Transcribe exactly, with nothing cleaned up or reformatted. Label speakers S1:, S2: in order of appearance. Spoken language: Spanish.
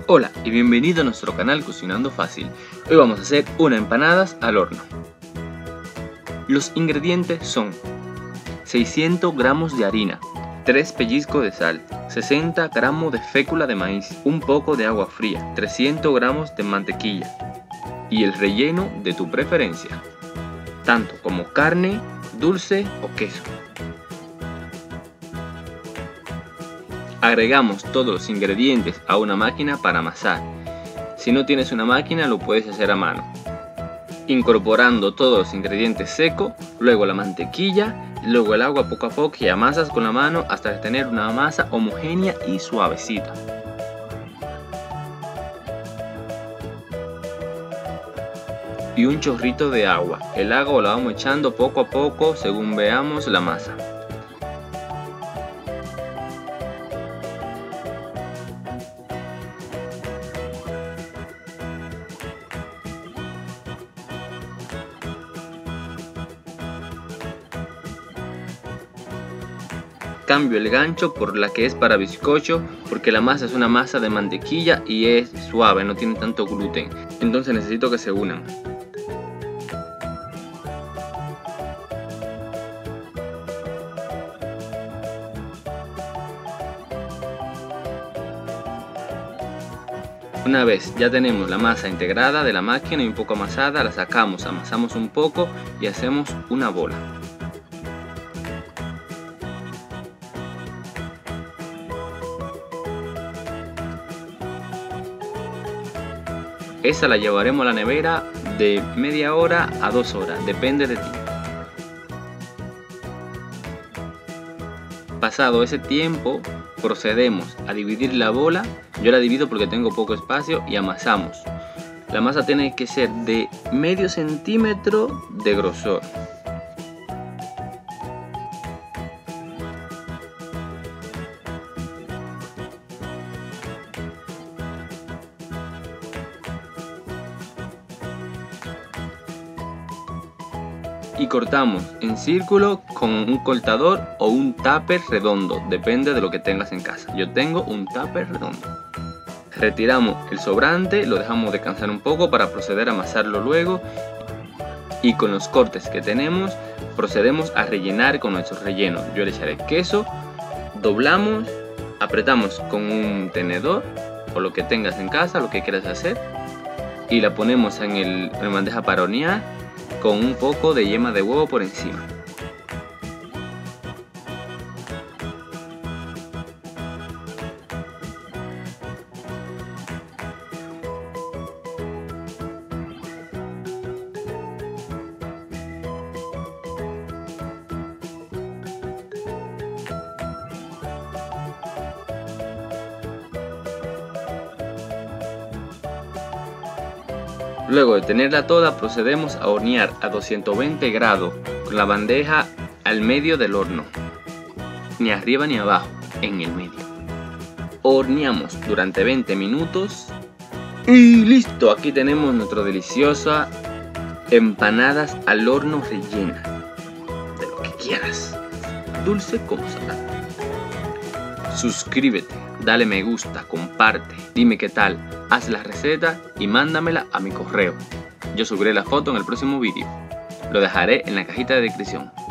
S1: Hola y bienvenido a nuestro canal Cocinando Fácil. Hoy vamos a hacer unas empanadas al horno. Los ingredientes son seiscientos gramos de harina, tres pellizcos de sal, sesenta gramos de fécula de maíz, un poco de agua fría, trescientos gramos de mantequilla y el relleno de tu preferencia, tanto como carne, dulce o queso. Agregamos todos los ingredientes a una máquina para amasar. Si no tienes una máquina, lo puedes hacer a mano. Incorporando todos los ingredientes secos, luego la mantequilla, luego el agua poco a poco y amasas con la mano hasta tener una masa homogénea y suavecita. Y un chorrito de agua. El agua lo vamos echando poco a poco según veamos la masa. Cambio el gancho por la que es para bizcocho, porque la masa es una masa de mantequilla y es suave, no tiene tanto gluten, entonces necesito que se unan. Una vez ya tenemos la masa integrada de la máquina y un poco amasada, la sacamos, amasamos un poco y hacemos una bola. Esa la llevaremos a la nevera de media hora a dos horas, depende de ti. Pasado ese tiempo, procedemos a dividir la bola. Yo la divido porque tengo poco espacio y amasamos. La masa tiene que ser de medio centímetro de grosor. Y cortamos en círculo con un cortador o un tupper redondo, depende de lo que tengas en casa. Yo tengo un tupper redondo. Retiramos el sobrante, lo dejamos descansar un poco para proceder a amasarlo luego. Y con los cortes que tenemos, procedemos a rellenar con nuestro relleno. Yo le echaré queso, doblamos, apretamos con un tenedor o lo que tengas en casa, lo que quieras hacer. Y la ponemos en, el, en la bandeja para hornear, con un poco de yema de huevo por encima. Luego de tenerla toda, procedemos a hornear a doscientos veinte grados con la bandeja al medio del horno, ni arriba ni abajo, en el medio. Horneamos durante veinte minutos y listo, aquí tenemos nuestra deliciosa empanadas al horno rellena de lo que quieras, dulce como salado. Suscríbete, dale me gusta, comparte, dime qué tal, haz la receta y mándamela a mi correo. Yo subiré la foto en el próximo vídeo. Lo dejaré en la cajita de descripción.